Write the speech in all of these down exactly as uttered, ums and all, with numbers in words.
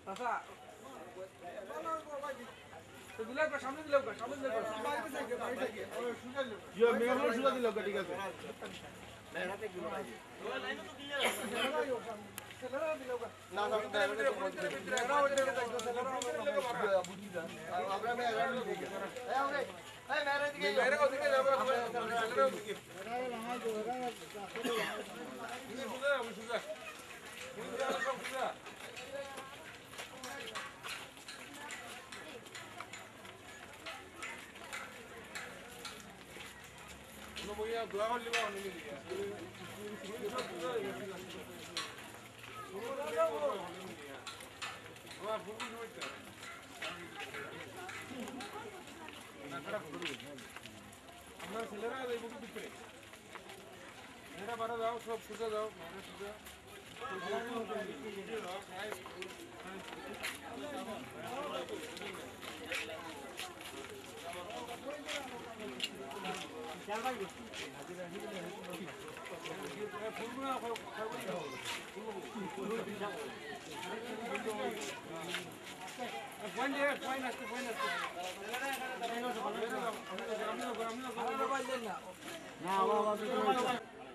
চাচা তো দিলাম কা সামনে দিলাম কা সামনে দিলাম কা বাইরে থেকে বাইরে থেকে ওই সুজা দিলাম ইয়া মেহমান সুজা দিলাম কা ঠিক আছে মেহরাতে গুলো ভাই ওই লাইন তো ক্লিয়ার আছে সেলারা দিলাম কা না না মেহরা ওইটা দেখো সেলারা আমরা বুঝি না আমরা মেহরা দিই এই আমরা এই মেহরা দিকে মেহরা ওদিকে যাব সেলারা ওদিকে মেহরা লাগাই দো মেহরা সুজা আমি সুজা সুজা সব সুজা no voy a dua holi ba oni ni wa buku no ita na kara buku amna ছেলেরা এই বুকু দিতে এরা বাড়া দাও সব সুজা দাও মানে সুজা চার ভাই হাজিরা হিলে ফুলগুলো খাবো ফুলগুলো পয়েন্ট এ পয়েন্ট আছে পয়েন্ট আছে না বাবা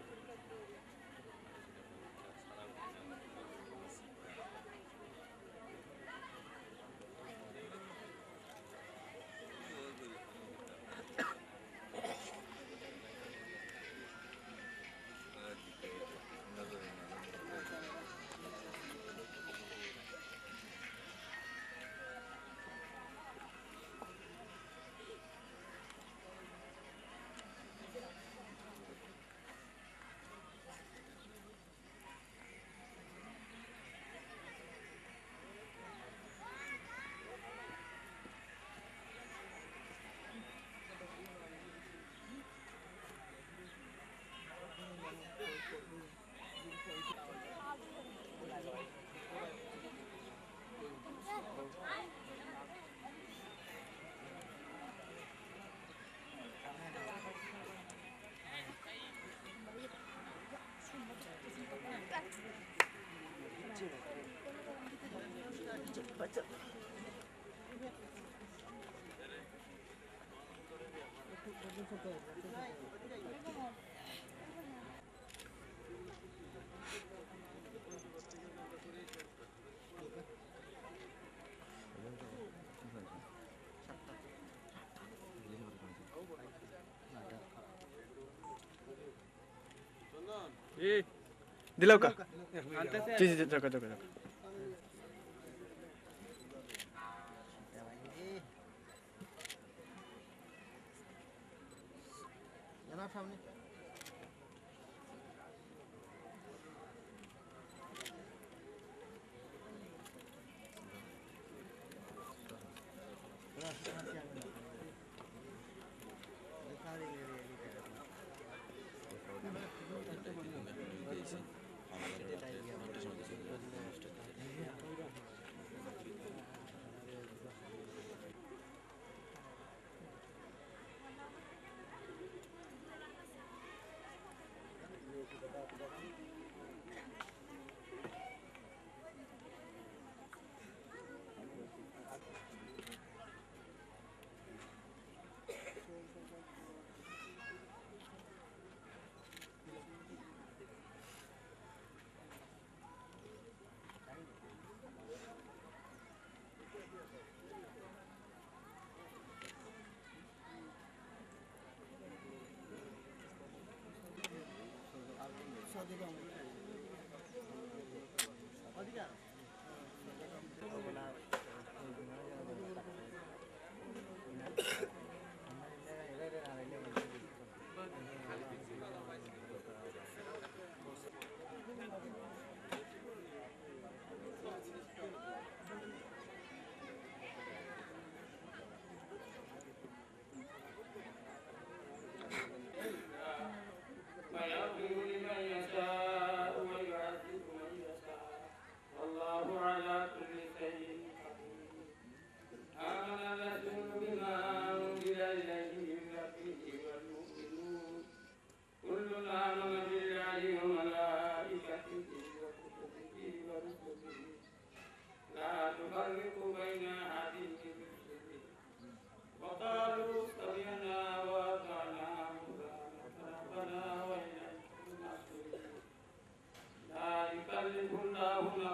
दिलाव का जी जी जगह जगह जगह यहाँ सामने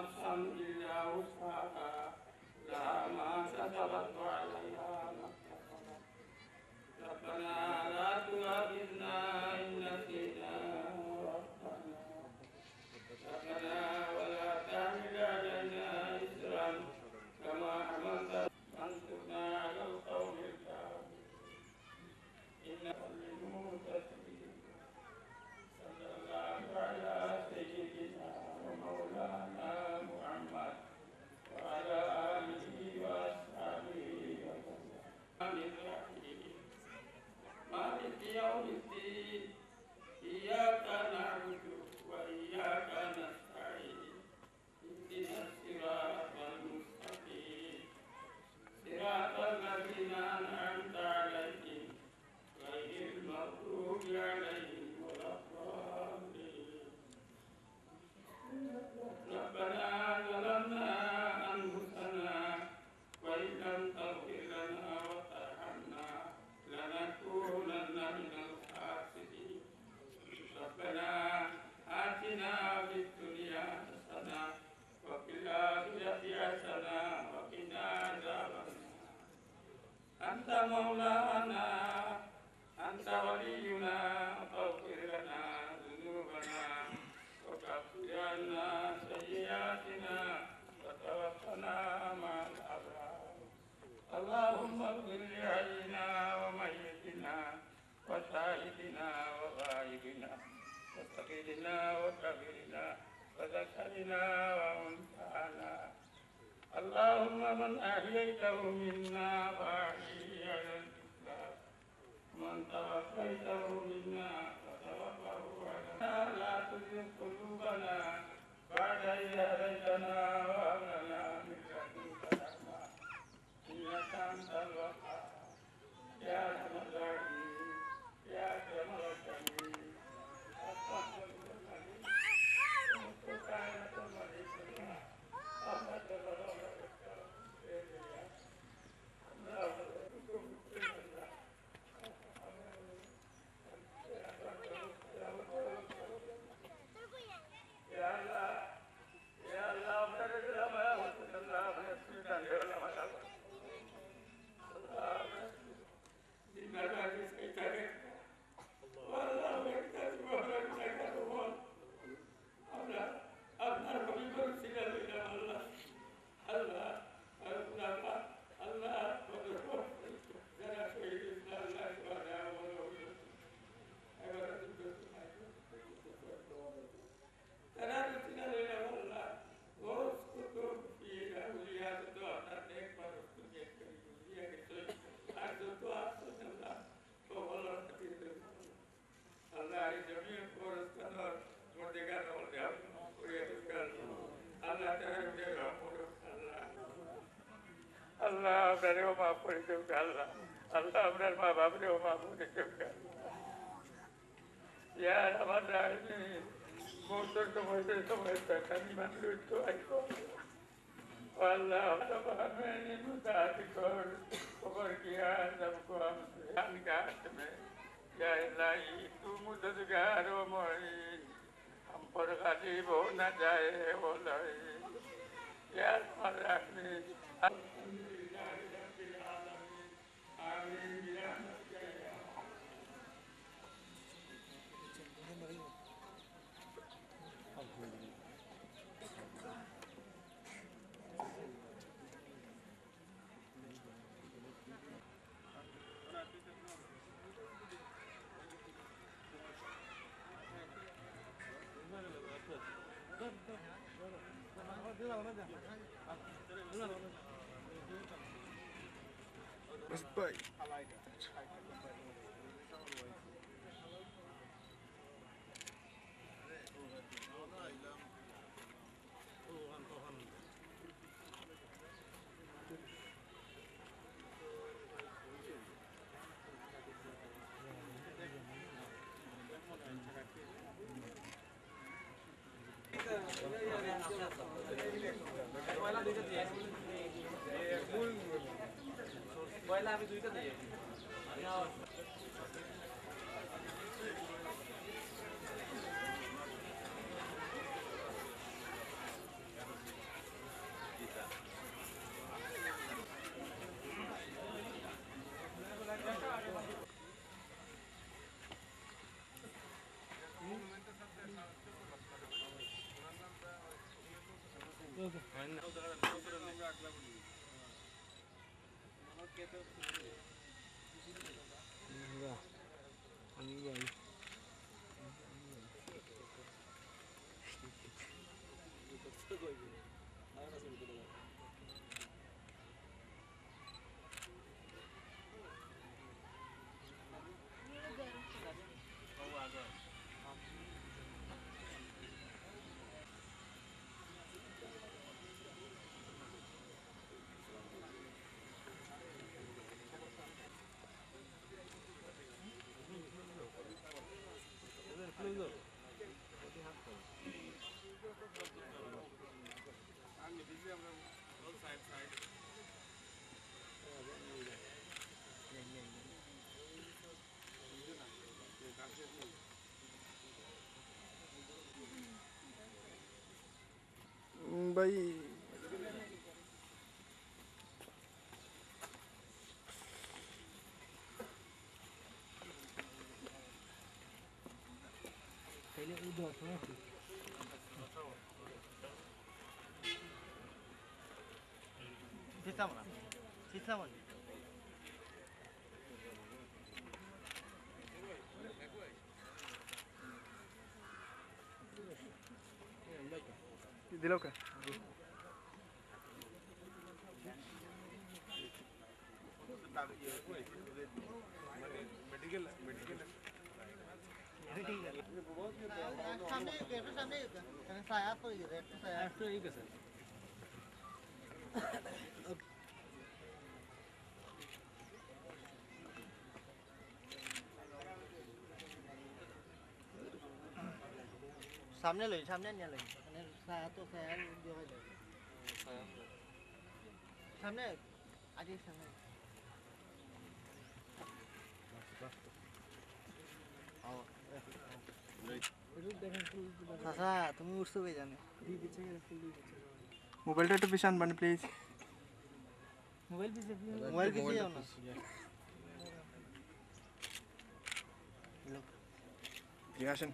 نفسا إلا وسعها لها ما كسبت وعليها ما اكتسبت ربنا لا تؤاخذنا إن نسينا وأخطأنا ربنا ولا تحمل علينا إصرا كما حملت وانصرنا على القوم الكافرين إنك للمتقين صلى الله على سيدنا ومولانا محمد وعلى آله وأصحابه وسلم آمين مالك يوم الدين إياك نعبد وإياك نستعين اهدنا الصراط المستقيم صراط الذين أنعمت عليهم غير المغضوب عليهم ولا الضالين ربنا ظلمنا أنفسنا وإن لم تغفر لنا وترحمنا لنكونن من الخاسرين ربنا آتنا في الدنيا حسنة وفي الآخرة حسنة وقنا عذاب النار أنت مولانا أنت ولينا فاغفر لنا ذنوبنا وكفر عنا سيئاتنا وتوفنا مع الأبرار اللهم اغفر لحينا وميتنا وشاهدنا وغائبنا وصغيرنا وكبيرنا وذكرنا وأنثانا اللهم من أحييته منا فأحيه على الإسلام من توفيته منا فتوفه على لا تزغ قلوبنا بعد إذ هديتنا وهب لنا من لدنك رحمة إنك أنت الوهاب يا أرحم الراحمين يا أكرم الأكرمين أستغفر Allah dari rumah pun juga Allah. Allah dari rumah bapak dari rumah pun juga. Ya Ramadan ini motor semua itu semua itu kami mandu itu aku. Allah Taala ini mudah dikor kepergian dan kuamkan kami. Ya Ilahi itu mudah juga romoi. Hampir kali bona jaye bolai. Ya Ramadan ini. Mas baik. Boiler আমি দুইটা দিই भाई सीतामढ़ी सीतामढ़ी दिलो का medical medical सामने gate सामने साया तो ये रेट साया तो ठीक है सर सामने ले सामने नहीं ले साया तो साया जो है सामने आगे सामने চাচা তুমি উঠছো কে জানে মোবাইলটা একটু পিছান বানি প্লিজ মোবাইল পিছে মোবাইল পিছে যাও না ঠিক আসেন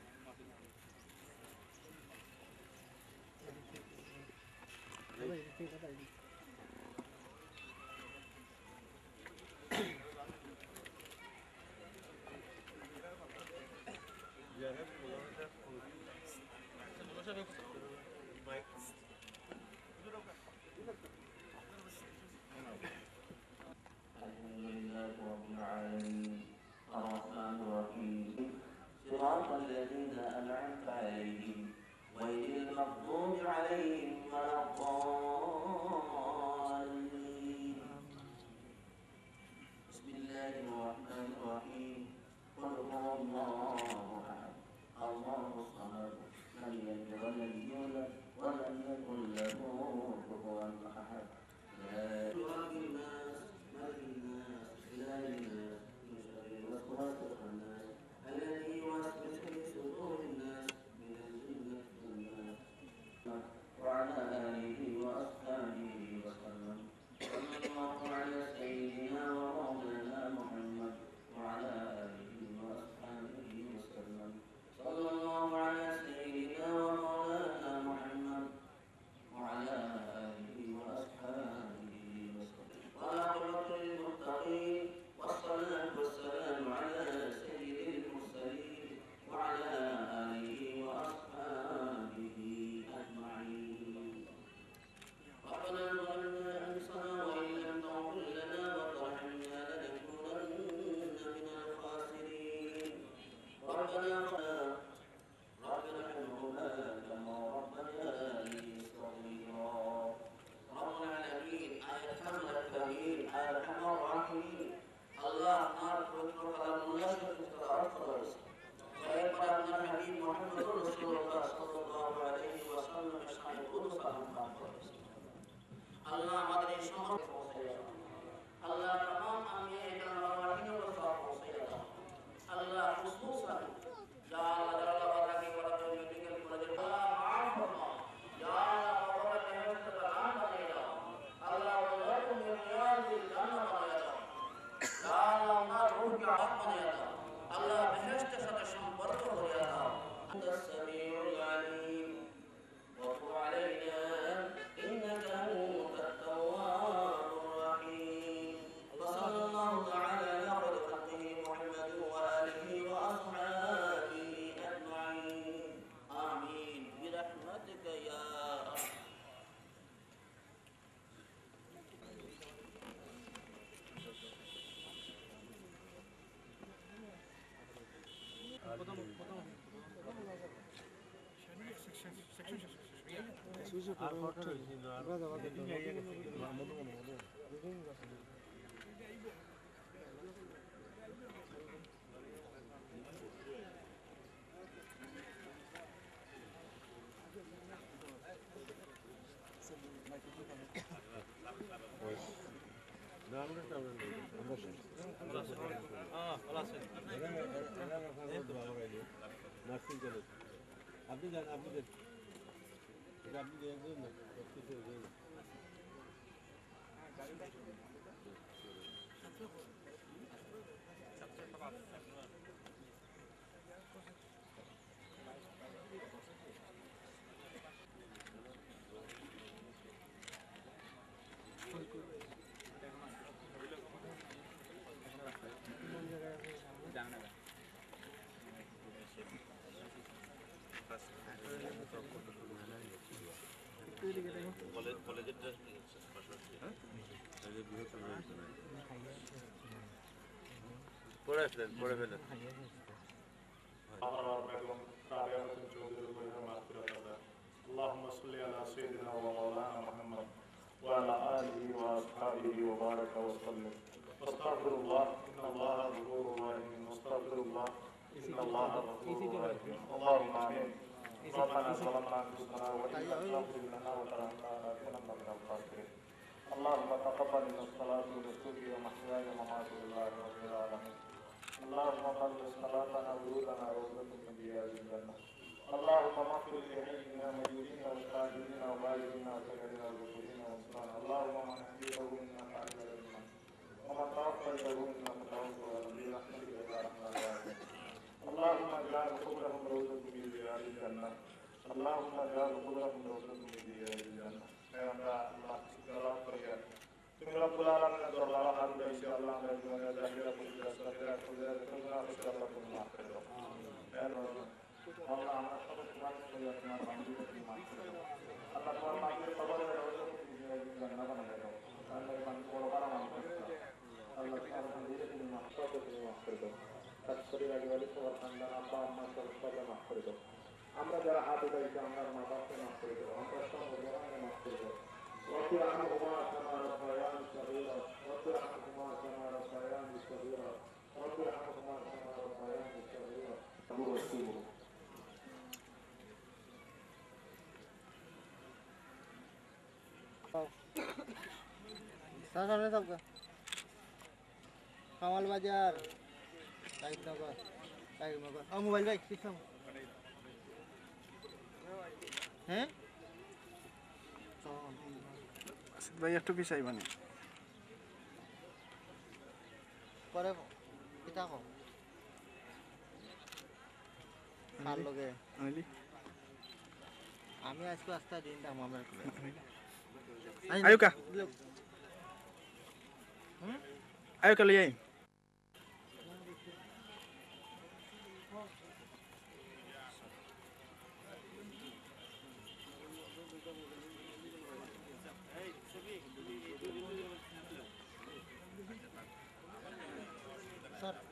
صراط الذين أنعمت عليهم غير المغضوب عليهم ولا الضالين بسم الله الرحمن الرحيم قل هو الله أحد الله الصمد لم يلد ولم يولد ولم يكن له كفوا أحد لا رب الناس ملك الناس إله الناس من شر الوسواس الخناس الذي يوسوس في صدور الناس من الجنة والناس وعلى آله وأصحابه وسلم صلى الله على سيدنا ومولانا محمد وعلى آله وأصحابه وسلم صلى الله على سيدنا ومولانا محمد وعلى آله وأصحابه وسلم والعاقبة للمتقين والصلاة والسلام على سيد المرسلين وعلى آله وأصحابه أجمعين ربنا ظلمنا أنفسنا وإن لم تغفر لنا وترحمنا لنكونن من الخاسرين ربنا ربنا ارحمهما كما ربياني صغيرا رب العالمين أرحم الكريم أرحم الراحمين الله نعرف وكرم الله وتعالى ويقبل من الحبيب محمد رسول الله صلى الله عليه وسلم يشهد قدس الله আমাদের সমস্ত পৌঁছে দাও আল্লাহ तमाम আমিয়ে কারামাহিন ও সব পৌঁছে দাও আল্লাহ খুশুসান ইয়া আল্লাহ জালালা কি বড় মেডিকেল কলেজে আল্লাহ মাফ ফরমাও ইয়া আল্লাহ কবর বেহেশত का नाम बना दाओ अल्लाह वल्लाह में रियाज़िल जन्नत बना दाओ या अल्लाह ना रूह की आग बना दाओ अल्लाह बेहेशत से संपर्क हो दाओ अंत समीउल अलीम আপনি যান আপনি দেন আপনি দেন না পড়ে ফেলেন পড়ে ফেলেন اللهم صل على سيدنا ومولانا محمد وعلى آله وأصحابه وبارك وسلم واستغفر الله إن الله غفور رحيم واستغفر الله إن الله غفور رحيم اللهم آمين ربنا ظلمنا أنفسنا وإن لم تغفر لنا وترحمنا لنكونن من الخاسرين اللهم تقبل منا الصلاة ونسكي ومحياي ومماتي لله رب العالمين اللهم قبل صلاتنا وجودنا روضة من رياض الجنة اللهم اغفر لحينا وميتنا وشاهدنا وغائبنا وسكرنا وذكورنا وانصارنا اللهم من احييته منا فاعل منا ومن توفيته منا متوفى برحمتك يا ارحم الراحمين اللهم اجعل قبرهم روضة من رياض الجنة اللهم اجعل قبرهم روضة من رياض الجنة يا الله سبحانه وتعالى তুমি রব্বুল আলামিনের দরবারে হাত দিয়েছি আল্লাহ আমাদের জীবনে জাহিরা পুজা সাকিরা পুজা কুলনা ফিসরাল্লাহ কুলনা করে দাও আল্লাহ আমরা সবাই তোমার সাথে আপনার বান্ধবী তুমি মাফ করে দাও আল্লাহ তোমার মায়ের কবরে রওজা তুমি জান্নাত বানিয়ে দাও আল্লাহ বান্দা বড় বড় মাফ করে দাও আল্লাহ তোমার বান্দীকে তুমি মাফ করে দাও তুমি মাফ করে দাও তার শরীর আগে বলে তোমার বান্দা আব্বা আম্মা সবাই মাফ করে দাও আমরা যারা হাত উঠাইছি আমরা মা বাবাকে মাফ করে দাও আমরা সব বড়কে মাফ করে দাও رب ارحمهما كما ربياني صغيرا رب ارحمهما كما ربياني صغيرا رب ارحمهما كما ربياني صغيرا أبو رسول सामने सबका कमल बाजार टाइप नगर टाइप नगर और मोबाइल भाई कितना हैं ভাই একটু পিছাই মানে পরে কিতা কো কার লগে আইলি আমি আজকে আস্তা দিন দাম আমার করে আয়ুকা হুম আয়ুকা লই আই सर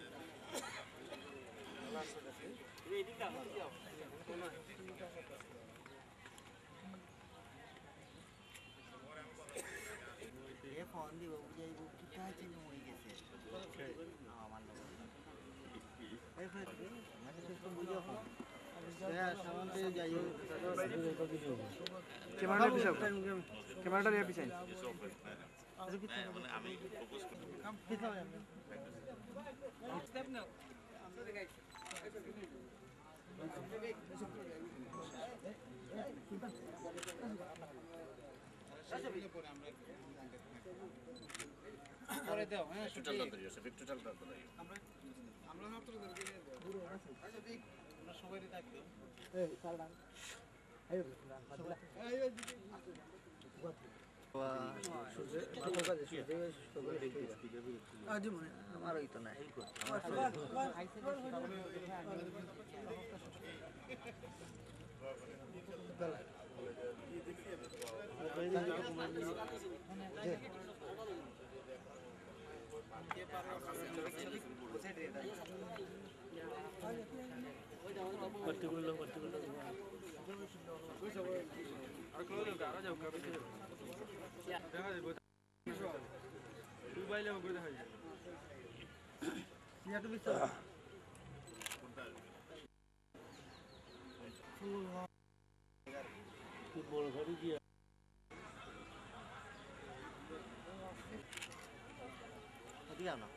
ये फोन दी बाबू जी वो कितना चीज होई गेছে আমার লোক এই ভাই মানে সিস্টেম বুঝা ফোন হ্যাঁ সামনে যাইও ক্যামেরাটা পিছাও ক্যামেরাটা দিয়ে পিছাই মানে আমি ফোকাস করব পিছাও স্টেপ নাও আমরা দেখাইছি পরে দাও হ্যাঁ টোটালটা দিও সব টোটালটা দাও আমরা আমরা মাত্র দরকার পুরো আছে আচ্ছা ঠিক আমরা সবাই থাকি এই সালমান আইও আইও আমার ওই তো নাই এদিকে আও না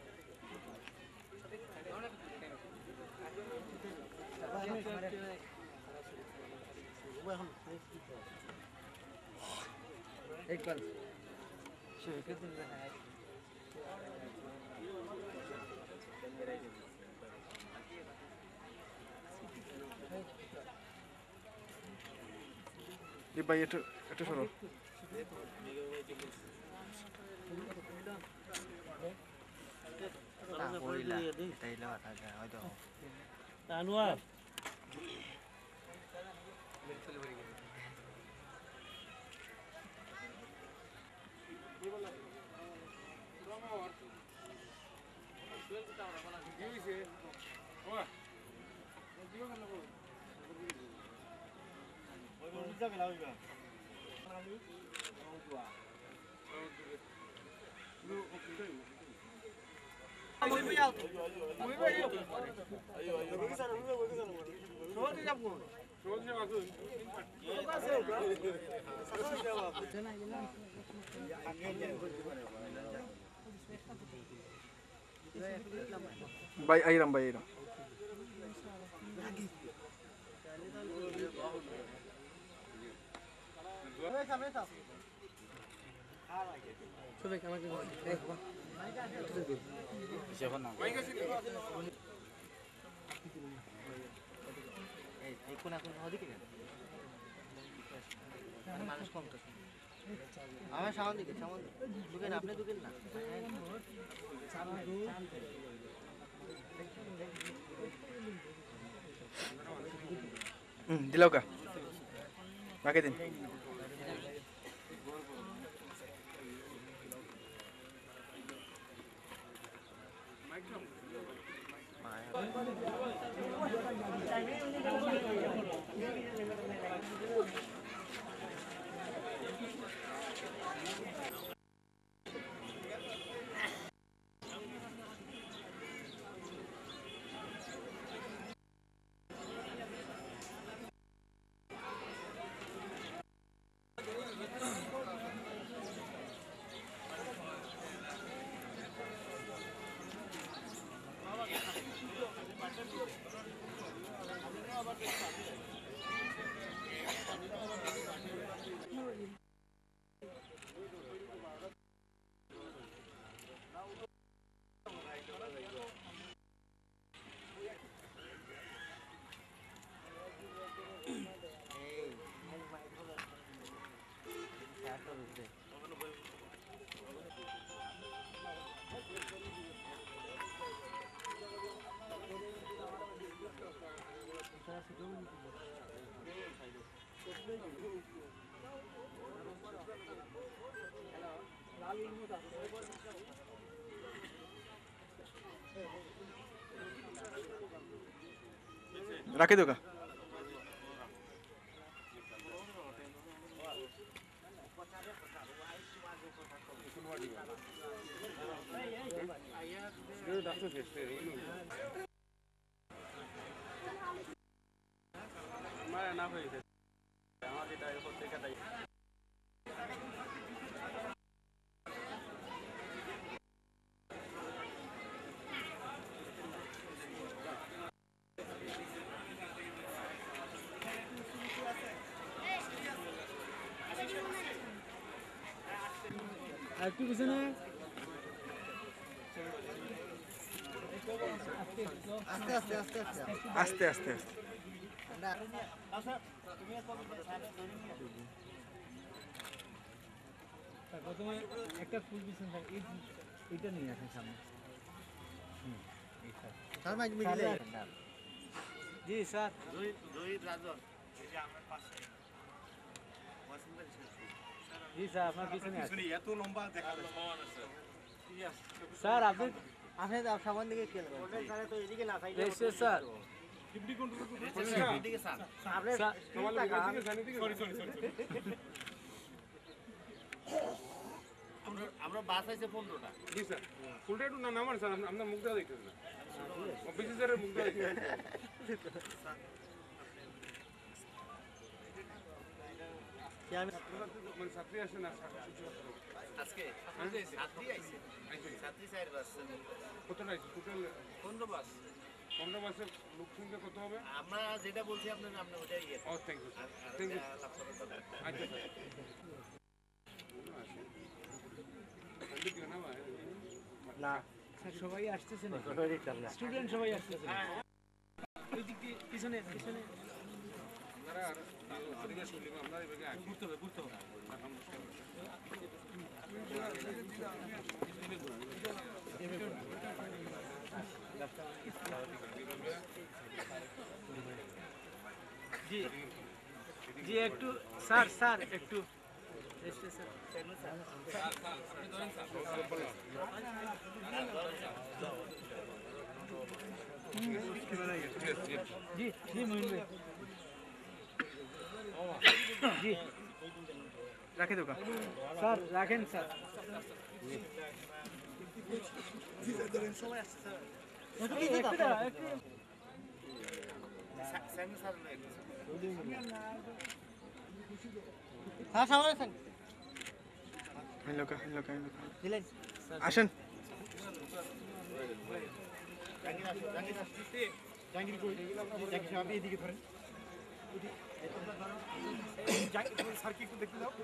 একবার এই ভাই এটা এটা সরো কইলা তাইলে কথা যায় হয়তো আনোয়ার ভাই আইরাম ভাই আইরাম এই কোন এখন ওদিকে মানুষ কম তো আমার সামনে দিকে সামনে দুকেন আপনি দুকেন না হুম দিলাও কা বাকি দিন রাখে দোকা না হয়েছে আমাদের একটু পিছনে আস্তে আস্তে আস্তে আস্তে আস্তে আস্তে আস্তে প্রথমে একটা ফুল পিছনে থাকে এই এইটা নিয়ে আসেন সামনে স্যার মাইক মিডিলে জি স্যার জি স্যার আপনার পিছনে আছে এত লম্বা দেখা যায় স্যার আপনি আপনি সামনে দিকে খেয়াল করবেন স্যার ডিপটি কন্ট্রোল এদিকে স্যার আপনার সবাই এদিকে জানি দিকে সরি সরি সরি আমরা আমরা বাস আছে পনেরোটা জি স্যার ফুলটা একটু না নামান স্যার আপনার মুখ দেওয়া দেখতেছেন না অফিসে স্যারের মুখ দেওয়া মানে ছাত্রী আসে না আজকে ছাত্রী আইছে ছাত্রী স্যার বাস কতটা আছে টোটাল পনেরো বাস পনেরো মাসের লোক সংখ্যা কত হবে আমরা যেটা বলছি আপনার আপনি ওটাই ইয়ে ও থ্যাংক ইউ থ্যাংক ইউ আচ্ছা না সবাই আসতেছে না স্টুডেন্ট সবাই আসতেছে ওই দিক দিয়ে পিছনে পিছনে আপনারা আদিবাসী শুনলি আমরা এবারে আছি ঘুরতে হবে ঘুরতে হবে জি জি একটু স্যার স্যার একটু জি জি মোহিন ভাই জি রাখে দোকা স্যার রাখেন স্যার হ্যাঁ সামনে আছেন আসেন জাহাঙ্গীর কই জাহাঙ্গীর আপনি এদিকে ধরেন স্যার কি একটু দেখতে দাও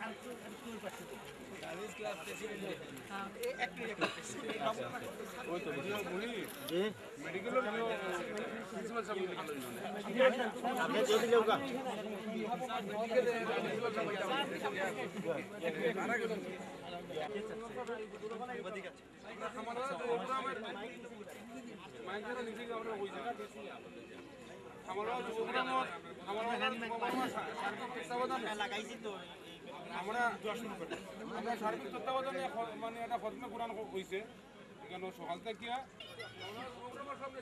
ওই তো বলি মেডিকেলের প্রিন্সিপাল সাহেব আপনি যদি লোক মাইকের নিচে আমরা হইছে আমরা প্রোগ্রাম আমরা সার্বিক তত্ত্বাবধানে লাগাইছি তো আমরা আমরা সার্বিক তত্ত্বাবধানে মানে একটা ফতমে কোরআন হইছে এখানে সকাল থেকে প্রোগ্রামের সামনে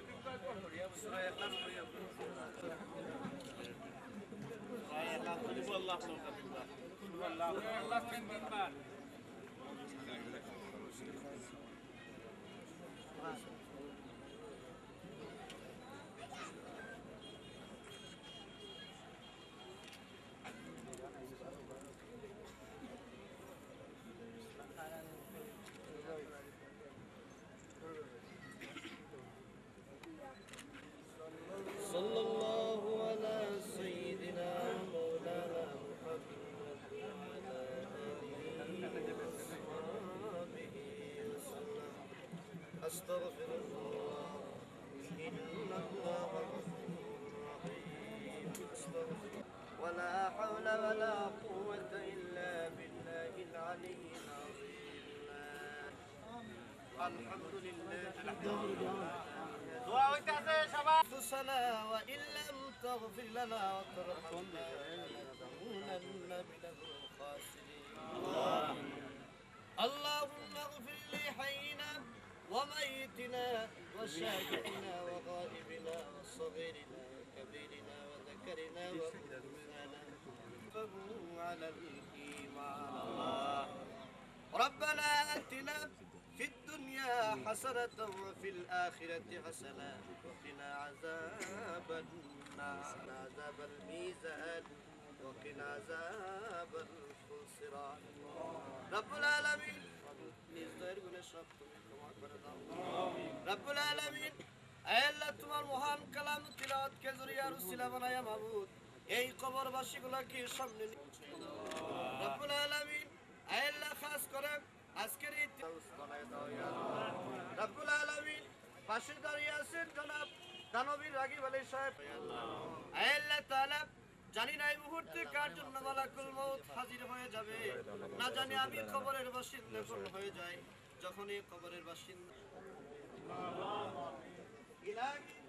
صلى الله على سيدنا مولانا محمد وعلى آله وصحبه وسلم أستغفر الله إن الله غفور رحيم أستغفر ولا حول ولا قوة إلا بالله العلي العظيم الحمد لله أنفسنا وإن لم تغفر لنا وترحمنا لنكونن من الخاسرين اللهم اغفر لحينا وميتنا وشاهدنا وغائبنا وصغيرنا وكبيرنا وذكرنا وأنثانا فهو على الإيمان ربنا آتنا في الدنيا حسنة وفي الآخرة حسنة وقنا عذاب النار عذاب الميزان وقنا عذاب الخسران رب العالمين নিজের গুণে সব তুমি ক্ষমা করে দাও রব্বুল আলামিন আয় আল্লাহ তোমার মহান কালাম তিলাওয়াত কে জরিয়া রুসিলা বানায়া মাবুদ এই কবরবাসীগুলোকে সামনে নিয়ে রব্বুল আলামিন আয় আল্লাহ খাস করে আজকের এই রব্বুল আলামিন পাশে দাঁড়িয়ে আছেন জনাব দানবীর রাগিব আলী সাহেব আয় আল্লাহ তাআলা জানি না এই মুহূর্তে কার জন্য মালাকুল মউত হাজির হয়ে যাবে না জানি আমি কবরের বাসিন্দা কোন হয়ে যাই যখন এই কবরের বাসিন্দা ইলাহি